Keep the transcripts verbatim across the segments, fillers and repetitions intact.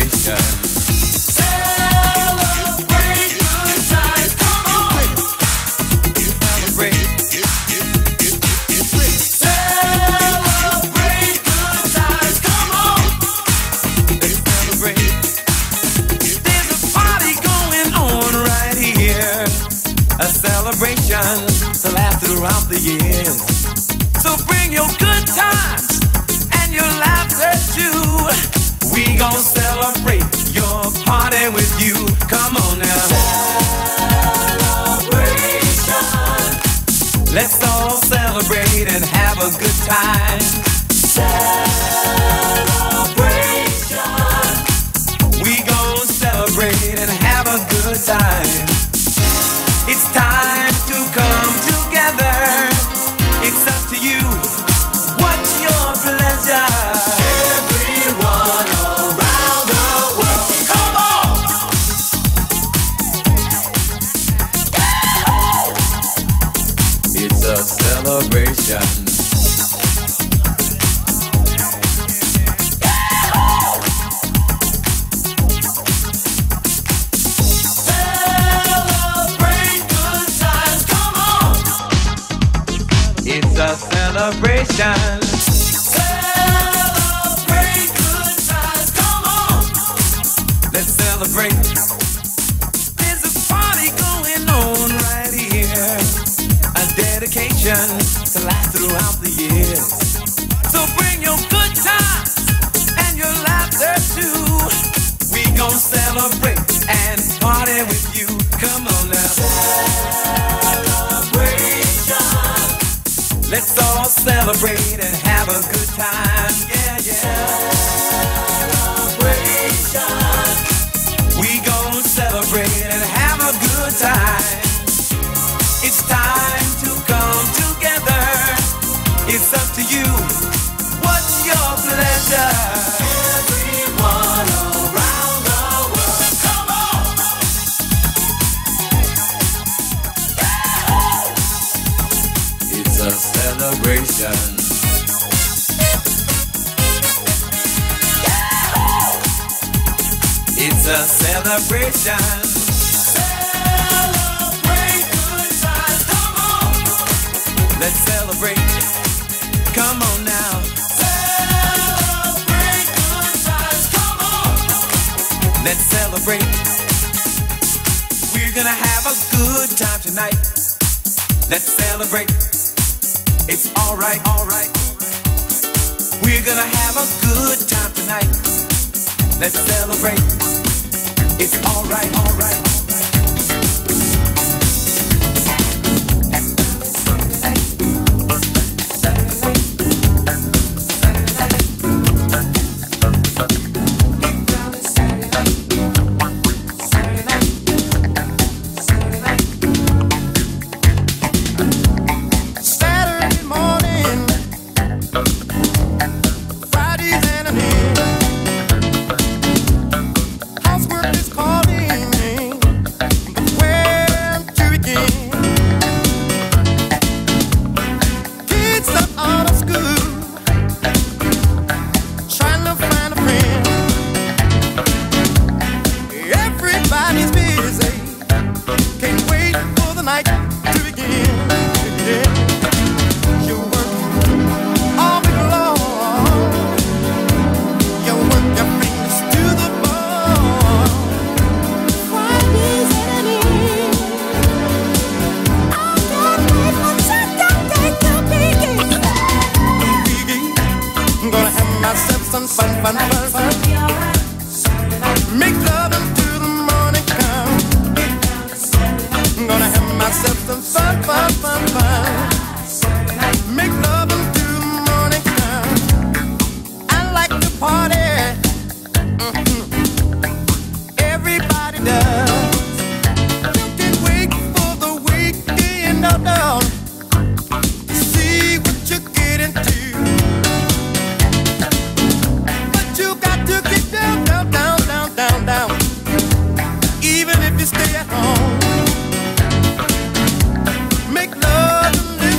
celebration. Celebrate good times, come on. Celebrate. Celebrate good times, come on. Let's celebrate. There's a party going on right here. A celebration to last throughout the years. So bring your good times and your laughter too. We gon' celebrate your party with you. Come on now. Celebration. Let's all celebrate and have a good time. Celebration. We gon' celebrate and have a good time. It's time to come together. It's up to you. What's your pleasure? Everyone around the world, come on. It's a celebration. Celebrate good times, come on. It's a celebration. Celebrate good times, come on. Let's celebrate. There's a party going on right here. A dedication to last throughout the years. So bring your good times and your laughter too. We gon' celebrate and party with you. Come on now. Celebration. Let's all celebrate and have a good time. Yeah, yeah. Celebration. We gon' celebrate and have a good time. It's time to come together. It's up to you. What's your pleasure? Everyone around the world, come on. It's a celebration. It's a celebration. Celebrate good times, come on. Let's celebrate. Come on now. Celebrate good times, come on. Let's celebrate. We're gonna have a good time tonight. Let's celebrate. It's alright, alright. We're gonna have a good time tonight. Let's celebrate. It's alright, alright. Saturday morning, Friday's enemy. Housework is calling me, but where to begin? Kids are out of school, trying to find a friend. Everybody's busy, can't wait for the night to begin. Yeah. You work all week long. You work your fingers to the bone. Friday's enemy. I can't wait for Saturday to begin. I'm gonna have myself some fun, fun, fun, fun. Make love until the morning comes. I'm gonna have myself some fun, fun, fun, fun. Make love until the morning comes. I like to party. Mhm. Everybody does. You can wait for the weekend, no, no. See what you get into. But you got to get down, down, down, down, down, down. Even if you stay at home, make love and live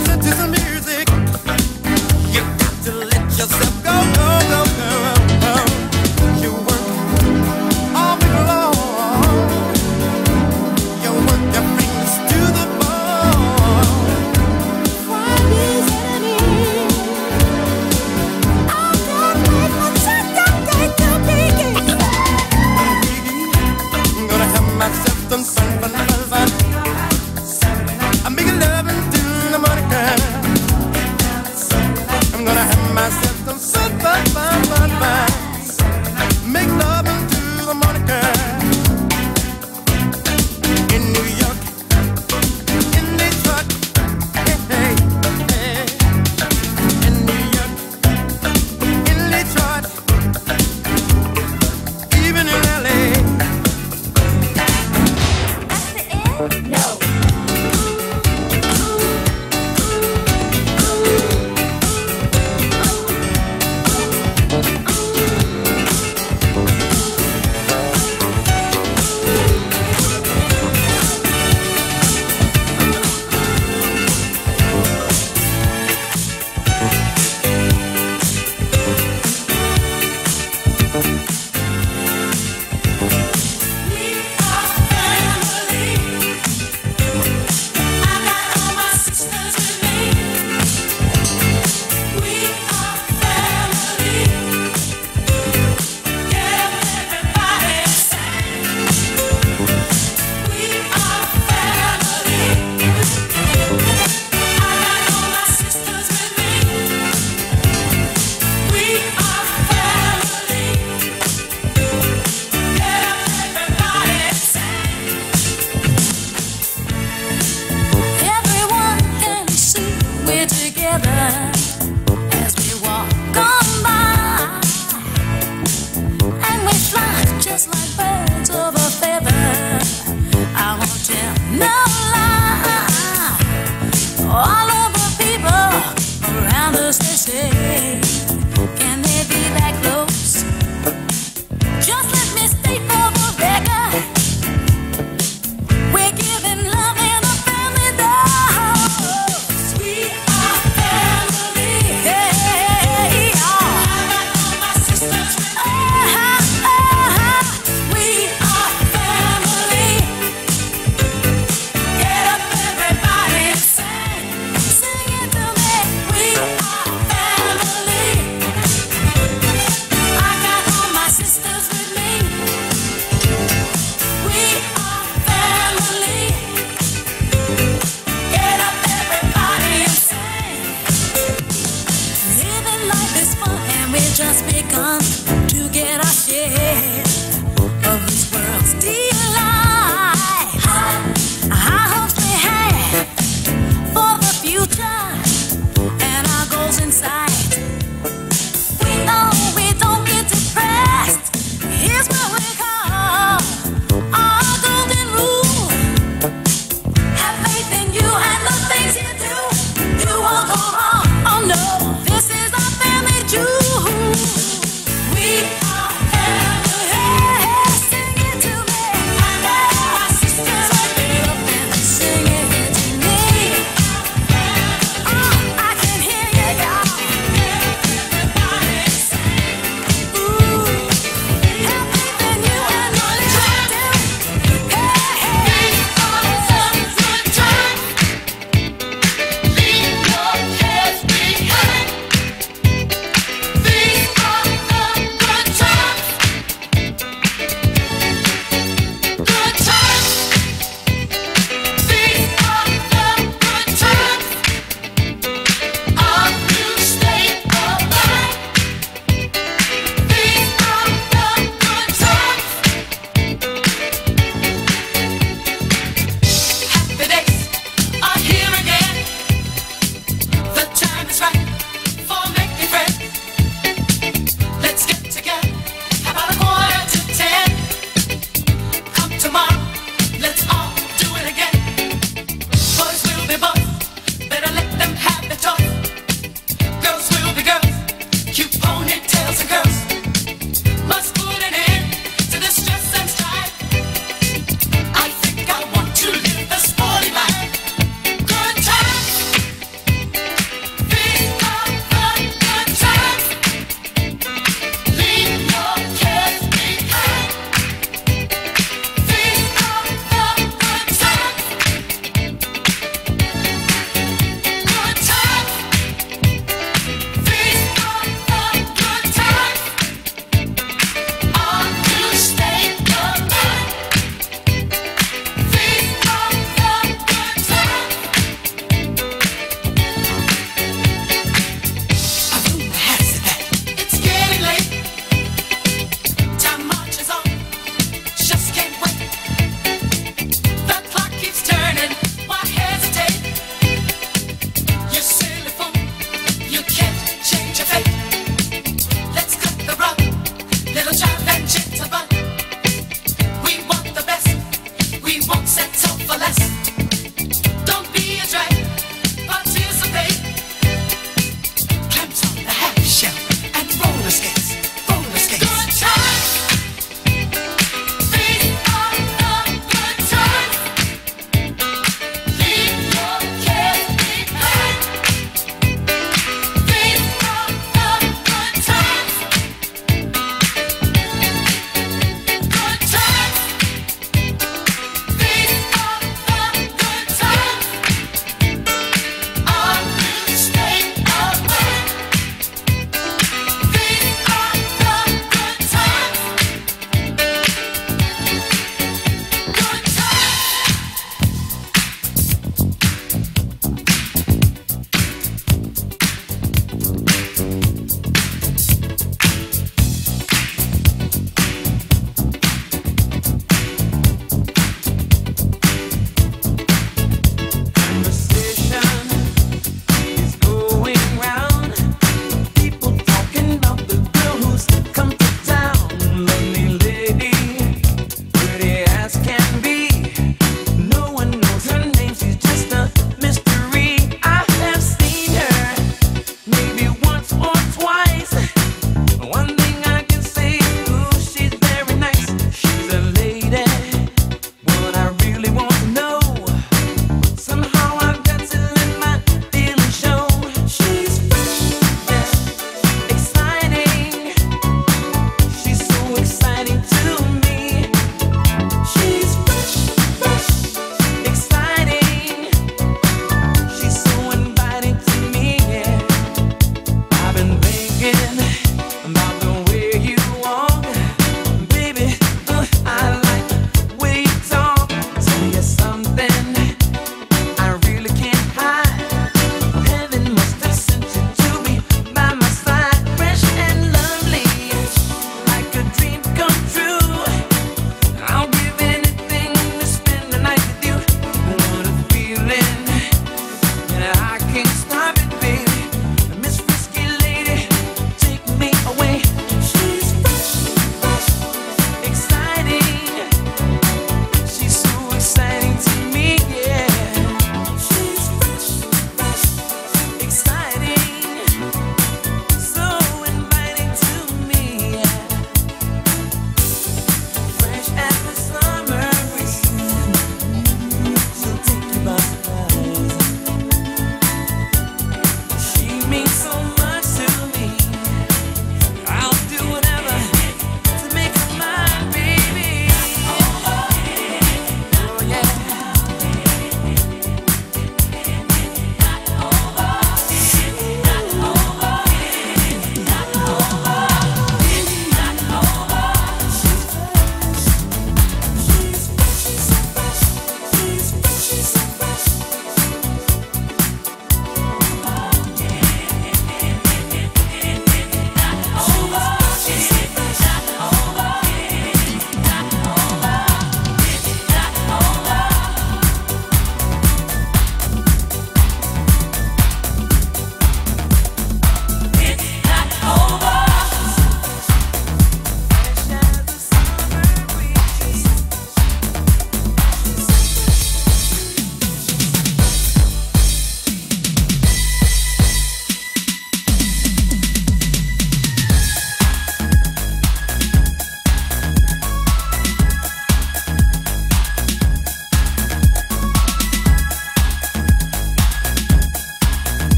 just begun to get our share of this world's delight. High hopes we had for the future and our goals in sight. We know we don't get depressed. Here's what we call our golden rule. Have faith in you and the things you do. You won't go wrong. Oh no, this is our family jewel. We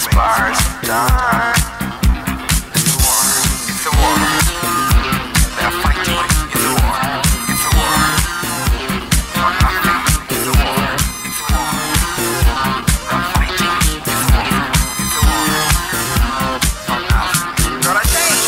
expires time. It's a war, it's a war. They're fighting, it's a war, it's a war. For nothing, it's a war, it's a war. They're fighting, it's a war, it's a war. For nothing, gotta change.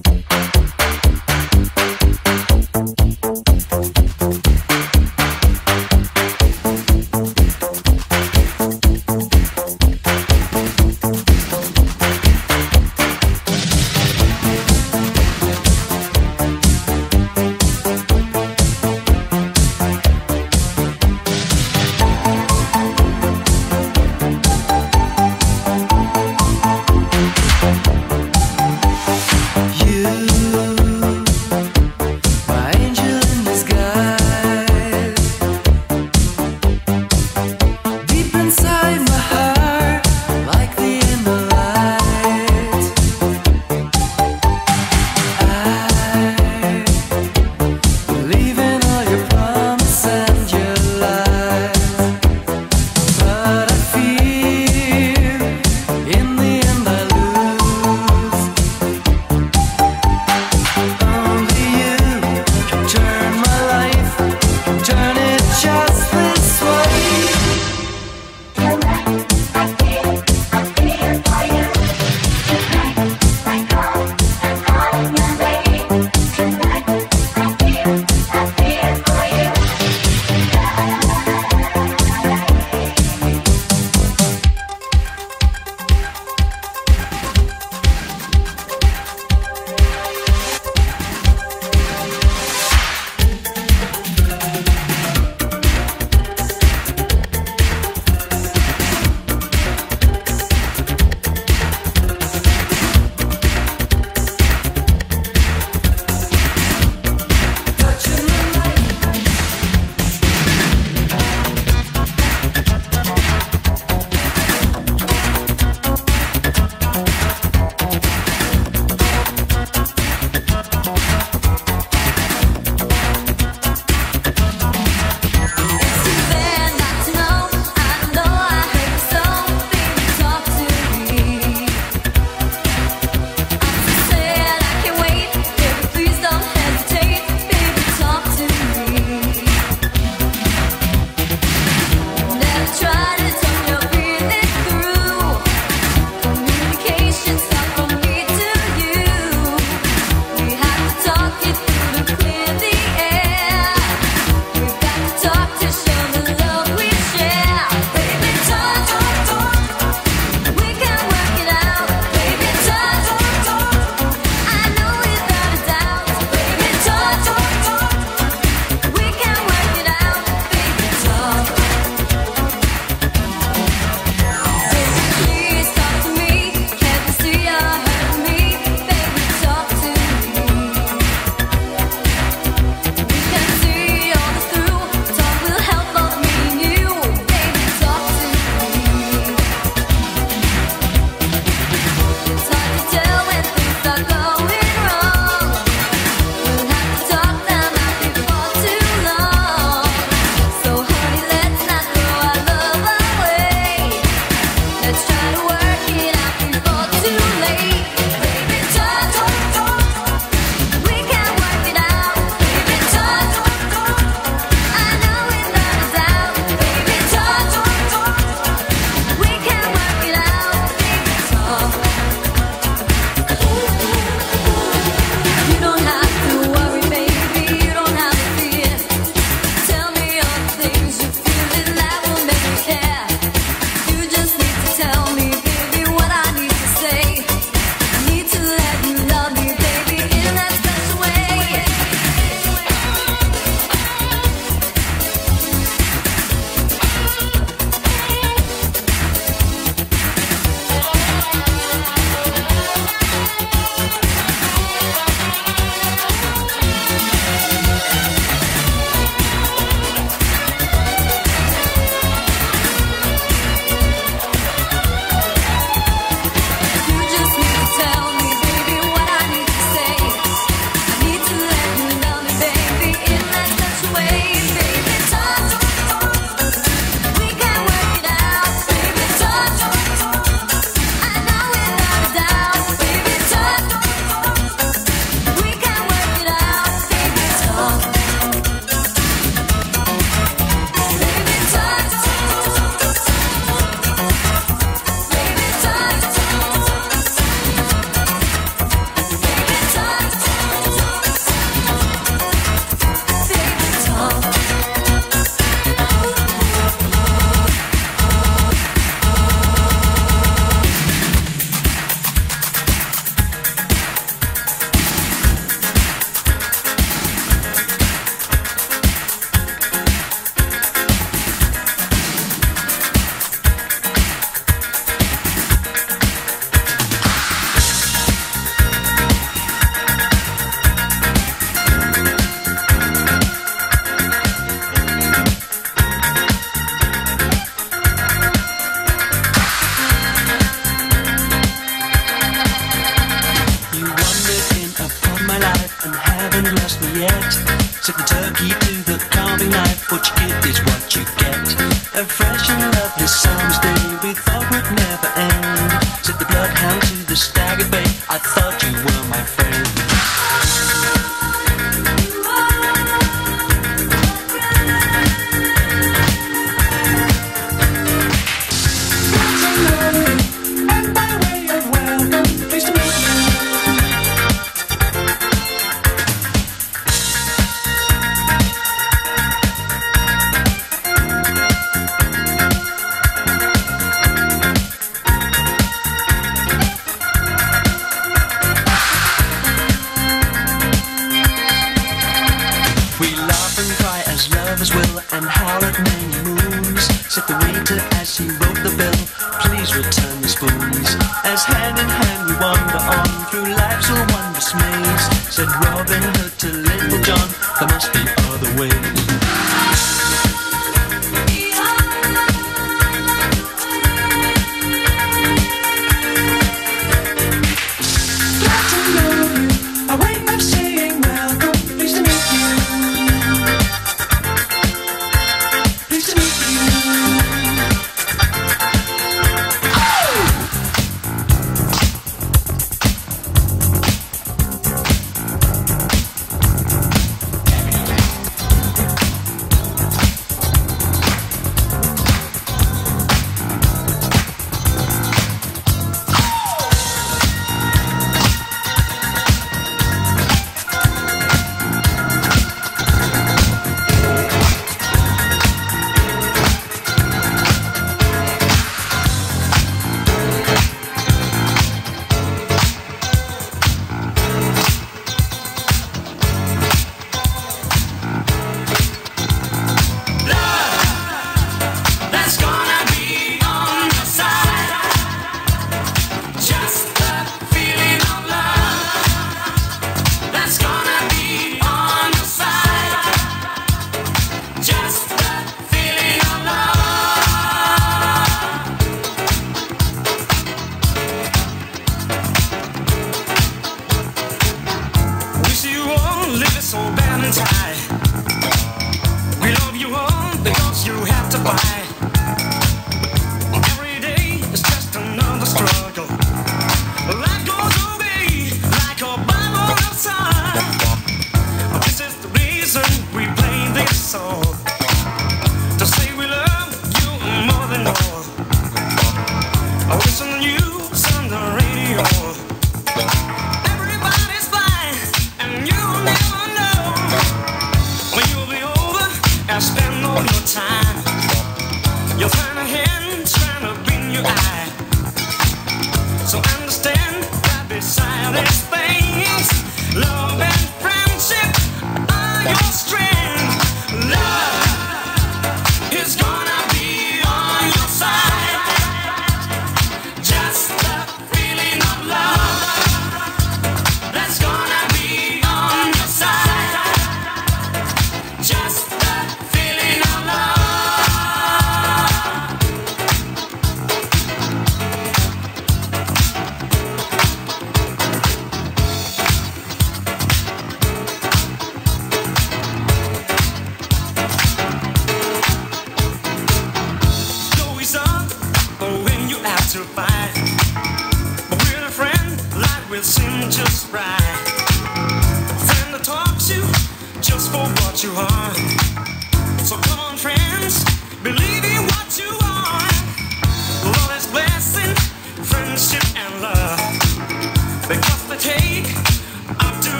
You as he wrote the bill. Please return the spoons. As hand in hand we wander on through life's a wondrous maze. Said Robin Hood to Little John, there must be other ways.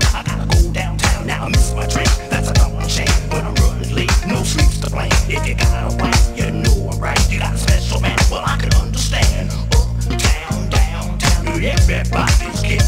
If you got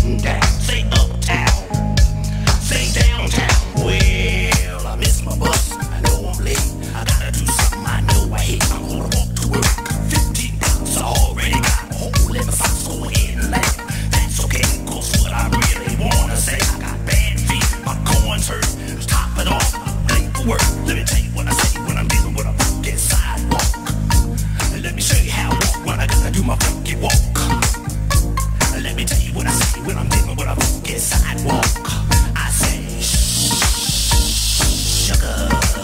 getting down. Say uptown, say downtown. Well, I miss my bus. I know I'm late. I gotta do something I know I hate. I'm gonna walk to work. Fifteen bucks I already got a whole eleven socks. Go ahead and laugh. That's okay, cause what I really wanna say, I got bad feet, my corns hurt. Top it off, late for work. Let me tell you what I say when I'm dealing with a funky sidewalk. And let me show you how I walk when I gotta do my funky walk. And let me tell you what I say when I'm dealing with a funky sidewalk. I say, sugar.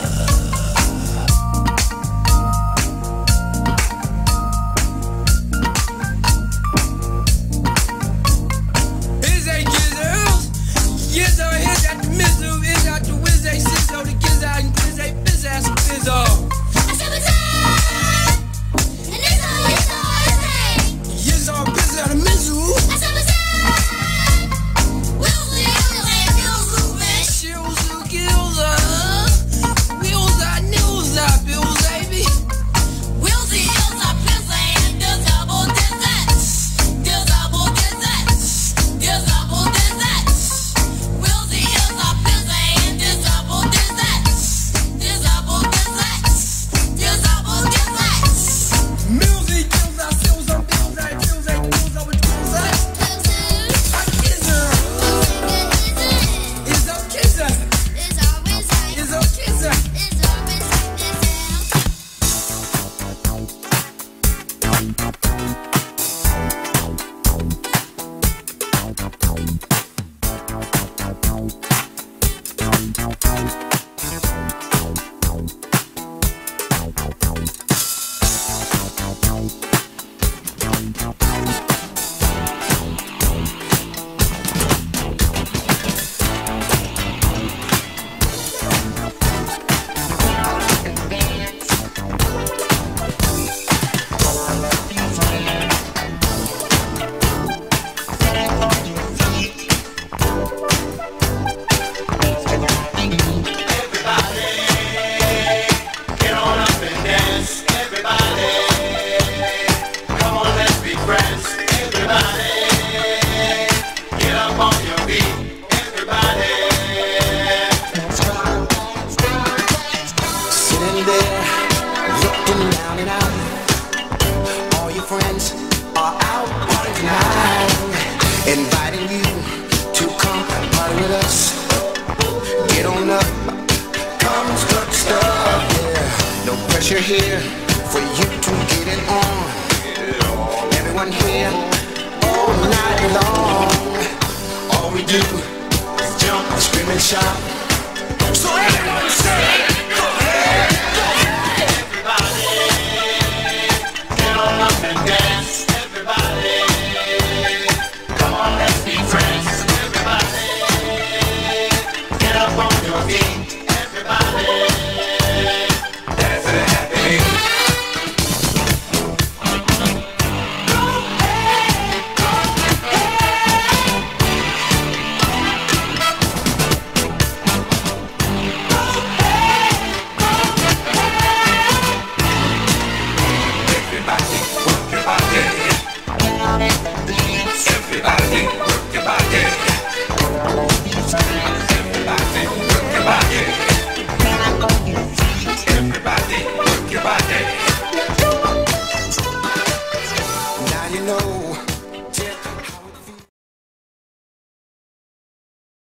Gizzo, here's out the mizzle, here's out the whiz, a sizzo, the giz out and quiz, a biz ass bizzo. I said what's up? And it's all, it's all, it's hey. Gizzo, biz out the mizzle. I said what's up? Wilson, Wilson, Wilson, man. Shills, gills, wheels out, nils out, bills, baby. Wilson, Hills, I piss, and there's double desserts. There's double desserts. There's double desserts. Here for you to get it on. Everyone here all night long. All we do is jump, scream and shout.